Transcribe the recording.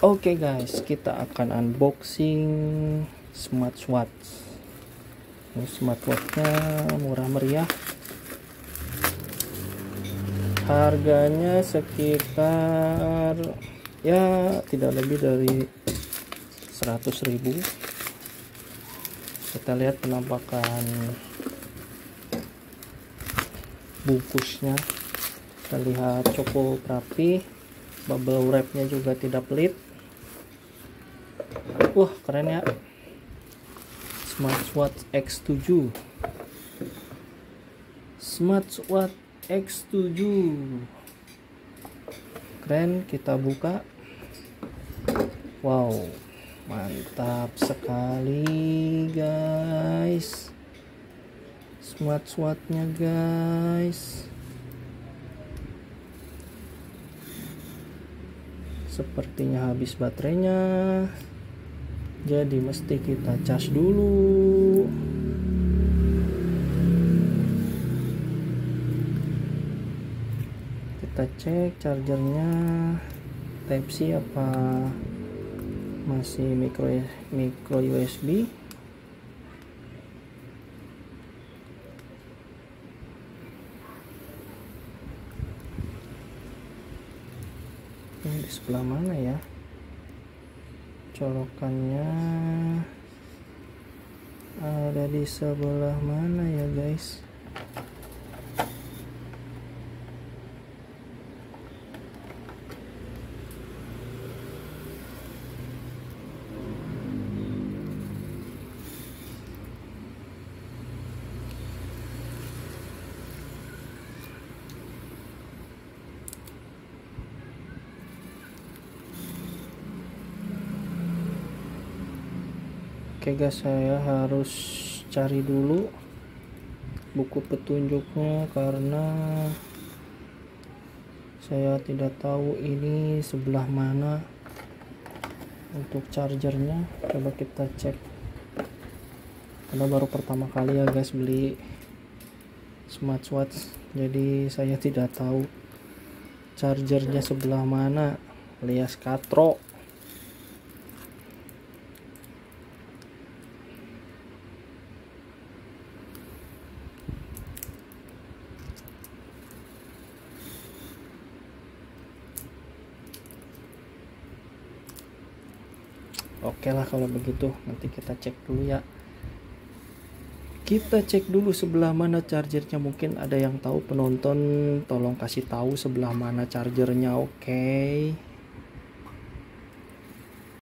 Oke guys, kita akan unboxing smartwatch. Ini smartwatchnya murah meriah. Harganya sekitar ya tidak lebih dari 100.000. Kita lihat penampakan bungkusnya. Kita lihat cukup rapi, bubble wrapnya juga tidak pelit. Wah, keren ya. Smartwatch X7. Smartwatch X7. Keren, kita buka. Wow, mantap sekali guys. Smartwatchnya guys. Sepertinya habis baterainya. Jadi mesti kita cas dulu. Kita cek chargernya Type C apa masih micro USB. Ini di sebelah mana ya? Colokannya ada di sebelah mana ya guys? Oke guys, saya harus cari dulu buku petunjuknya karena saya tidak tahu ini sebelah mana untuk chargernya. Coba kita cek, karena baru pertama kali ya guys beli smartwatch, jadi saya tidak tahu chargernya sebelah mana alias katro. Oke lah kalau begitu, nanti kita cek dulu ya. Kita cek dulu sebelah mana chargernya. Mungkin ada yang tahu, penonton tolong kasih tahu sebelah mana chargernya. Oke.